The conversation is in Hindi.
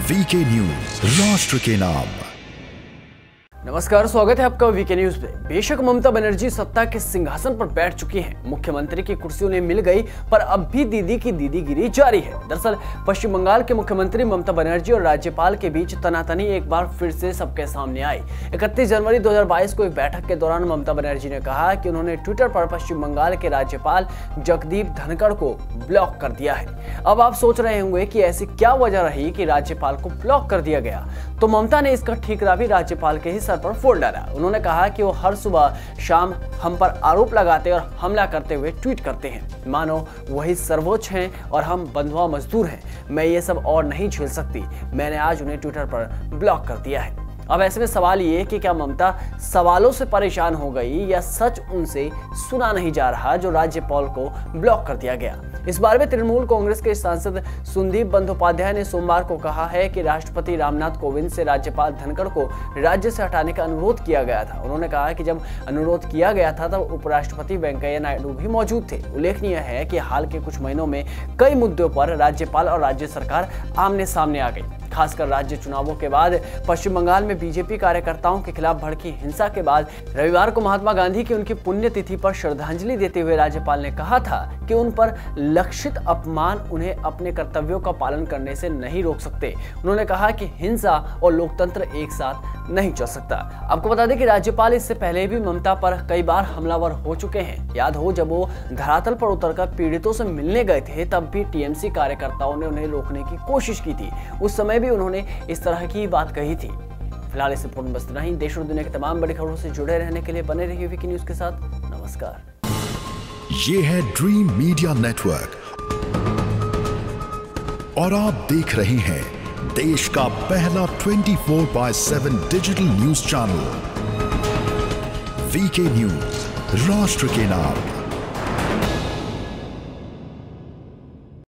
वीके न्यूज, राष्ट्र के नाम। नमस्कार, स्वागत है आपका वीके न्यूज पे। बेशक ममता बनर्जी सत्ता के सिंहासन पर बैठ चुकी हैं, मुख्यमंत्री की कुर्सी उन्हें मिल गई, पर अब भी दीदी की दीदीगिरी जारी है। दरअसल पश्चिम बंगाल के मुख्यमंत्री ममता बनर्जी और राज्यपाल के बीच तनातनी एक बार फिर से सबके सामने आई। 31 जनवरी 2022 को एक बैठक के दौरान ममता बनर्जी ने कहा कि उन्होंने ट्विटर पर पश्चिम बंगाल के राज्यपाल जगदीप धनखड़ को ब्लॉक कर दिया है। अब आप सोच रहे होंगे कि ऐसी क्या वजह रही कि राज्यपाल को ब्लॉक कर दिया गया, तो ममता ने इसका ठीकरा भी राज्यपाल के ही पर फोड़ डाला। उन्होंने कहा कि वो हर सुबह शाम हम पर आरोप लगाते और हमला करते हुए ट्वीट करते हैं, मानो वही सर्वोच्च हैं और हम बंधुआ मजदूर हैं। मैं ये सब और नहीं झेल सकती। मैंने आज उन्हें ट्विटर पर ब्लॉक कर दिया है। अब ऐसे में सवाल ये कि क्या ममता सवालों से परेशान हो गई या सच उनसे सुना नहीं जा रहा जो राज्यपाल को ब्लॉक कर दिया गया। इस बारे में तृणमूल कांग्रेस के सांसद सुदीप बंदोपाध्याय ने सोमवार को कहा है कि राष्ट्रपति रामनाथ कोविंद से राज्यपाल धनखड़ को राज्य से हटाने का अनुरोध किया गया था। उन्होंने कहा कि जब अनुरोध किया गया था तब उपराष्ट्रपति वेंकैया नायडू भी मौजूद थे। उल्लेखनीय है कि हाल के कुछ महीनों में कई मुद्दों पर राज्यपाल और राज्य सरकार आमने सामने आ गई। खासकर राज्य चुनावों के बाद पश्चिम बंगाल में बीजेपी कार्यकर्ताओं के खिलाफ भड़की हिंसा के बाद रविवार को महात्मा गांधी की उनकी पुण्यतिथि पर श्रद्धांजलि देते हुए राज्यपाल ने कहा था कि उन पर लक्षित अपमान उन्हें अपने कर्तव्यों का पालन करने से नहीं रोक सकते। उन्होंने कहा कि हिंसा और लोकतंत्र एक साथ नहीं चल सकता। आपको बता दें कि राज्यपाल इससे पहले भी ममता पर कई बार हमलावर हो चुके हैं। याद हो जब वो धरातल पर उतरकर पीड़ितों से मिलने गए थे, तब भी टीएमसी कार्यकर्ताओं ने उन्हें रोकने की कोशिश की थी। उस समय भी उन्होंने इस तरह की बात कही थी। फिलहाल इस रिपोर्ट में बस इतना ही। देश और दुनिया की तमाम बड़ी खबरों से जुड़े रहने के लिए बने रहिए वीके न्यूज के साथ। नमस्कार। ये है ड्रीम मीडिया नेटवर्क और आप देख रहे हैं देश का पहला 24/7 digital news channel VK news, राष्ट्र के नाम।